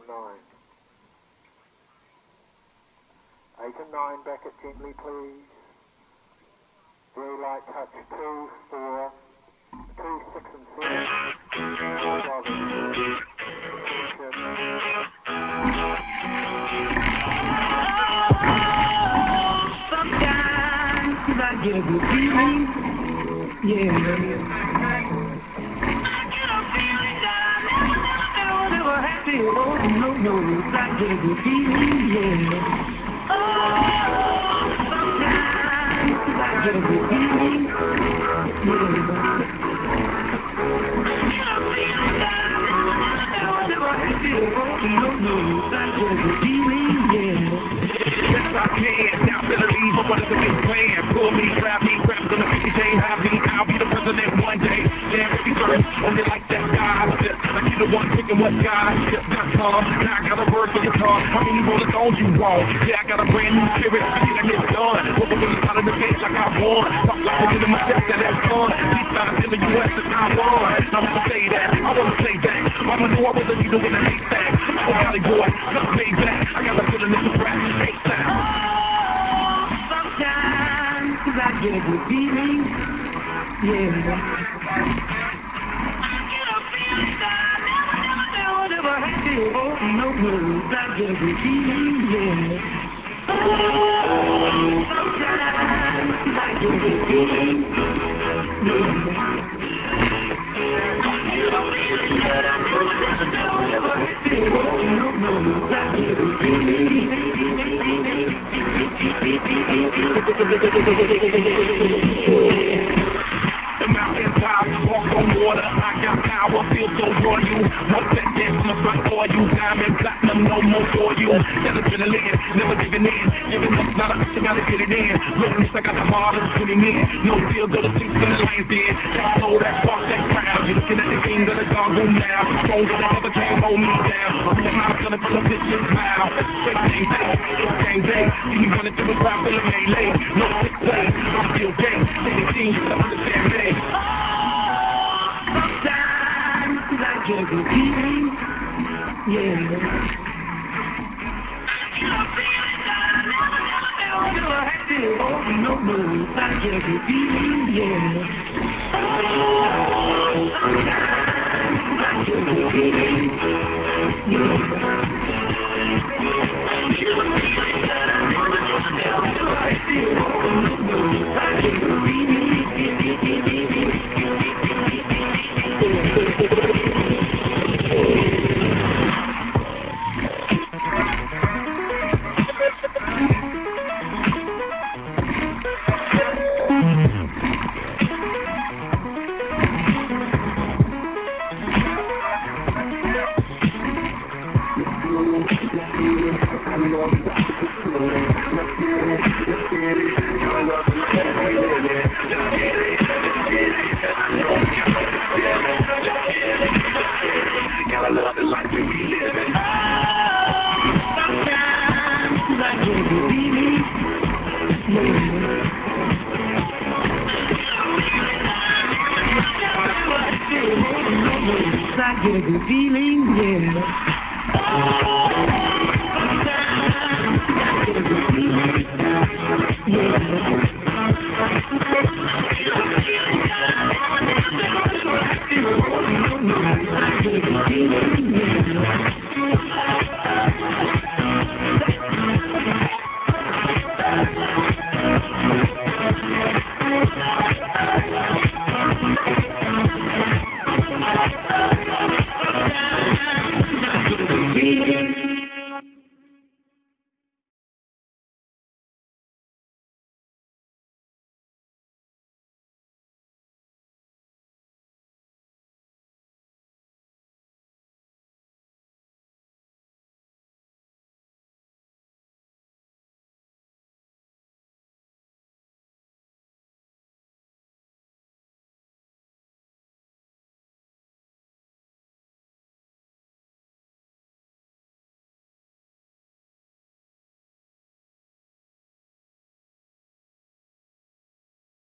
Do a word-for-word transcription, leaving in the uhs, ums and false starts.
and nine. Eight and nine, back it gently, please. Very light touch, two, four, two, six and seven. Four, five and six. Sometimes I get a good feeling, yeah. I get a feeling that I never, never, never had it. Oh, no, no, I get a good feeling, yeah. Oh, sometimes I get a good feeling, yeah. I get a feeling that I never, never had it. Oh, no, no, I get a good feeling, yeah. Yes, I can. Now better leave. I wanted to make plans. Pull me, grab me, grab me, gonna make me day happy. I'll be the president one day. Damn, if you first, only like that guy. Like you the one picking what guy. Dot com. Now I got a word for your tongue. How many rollers on you want? Yeah, I got a brand new spirit. I think I get done. What we're gonna out of the gate like I won. Talk like I'm in myself, that that's fun. These guys in the U S and I won. I wanna say that. I wanna say that. Mama knew I was a needle in a haystack. Oh, Valley boy, come pay back. I got a feeling this is rap. Hey, sometimes I get a good feeling, yeah. I get a feeling that I never, never, never, never had it. Oh, no, no, I get a good feeling, yeah. Oh, sometimes I get a good feeling, yeah. I get a feeling that I never, never, never, never had it. Oh, no, no, I get a good feeling. The mountain top, walk on water, I got power, feel so royal. One back there from the front door, you diamond, platinum, no more for you. Never adrenaline, never giving in, giving up, not a I gotta get it in. Looking, I got the heart of putting in. No feel, go to sleep, in the lion's den. That soul, that fuck, that crowd. You're looking at the king of the dog room now. Strong, that never can't hold me down. I'm the mouth, gonna put a bitch in smile. It's gang day, it's gang day. See me running through the crowd, feeling melee. No sick play, I'm still gay. Anything, you don't understand me. Sometimes I get a good feeling, yeah. I get a feeling that I never, never, never had it. Oh, no, no, I get a good feeling, yeah. Oh, sometimes I get a good feeling, yeah. I get a feeling that I never, never, never had it. Oh, no, no, I get a good feeling, I get a good feeling, yeah.